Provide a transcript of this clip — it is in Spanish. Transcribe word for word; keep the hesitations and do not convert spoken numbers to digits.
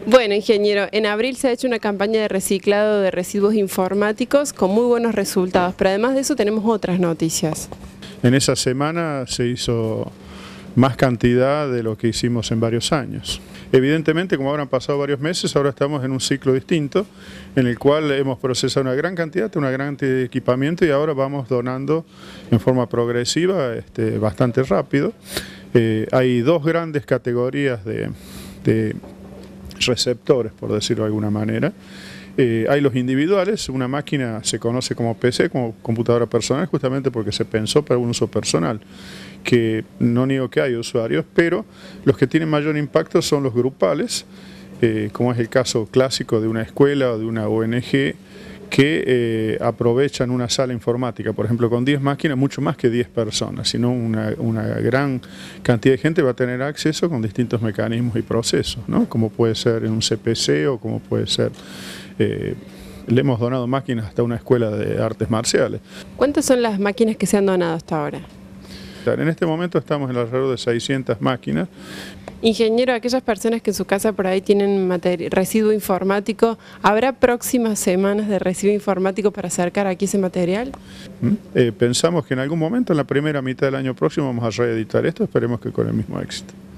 Bueno, ingeniero, en abril se ha hecho una campaña de reciclado de residuos informáticos con muy buenos resultados, pero además de eso tenemos otras noticias. En esa semana se hizo más cantidad de lo que hicimos en varios años. Evidentemente, como ahora han pasado varios meses, ahora estamos en un ciclo distinto, en el cual hemos procesado una gran cantidad, una gran cantidad de equipamiento y ahora vamos donando en forma progresiva, este, bastante rápido. Eh, hay dos grandes categorías de, de receptores, por decirlo de alguna manera. Eh, hay los individuales, una máquina se conoce como P C, como computadora personal, justamente porque se pensó para un uso personal, que no niego que hay usuarios, pero los que tienen mayor impacto son los grupales, eh, como es el caso clásico de una escuela o de una O N G, que eh, aprovechan una sala informática, por ejemplo, con diez máquinas, mucho más que diez personas, sino una, una gran cantidad de gente va a tener acceso con distintos mecanismos y procesos, ¿no? Como puede ser en un C P C o como puede ser... Eh, le hemos donado máquinas hasta una escuela de artes marciales. ¿Cuántas son las máquinas que se han donado hasta ahora? En este momento estamos en alrededor de seiscientas máquinas. Ingeniero, aquellas personas que en su casa por ahí tienen residuo informático, ¿habrá próximas semanas de residuo informático para acercar aquí ese material? ¿Mm? Eh, pensamos que en algún momento, en la primera mitad del año próximo, vamos a reeditar esto, esperemos que con el mismo éxito.